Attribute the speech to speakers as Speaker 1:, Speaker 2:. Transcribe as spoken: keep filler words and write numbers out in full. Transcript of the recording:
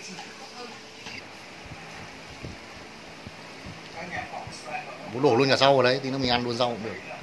Speaker 1: Bố đổ luôn cả rau vào đấy thì nó mình ăn luôn rau cũng được.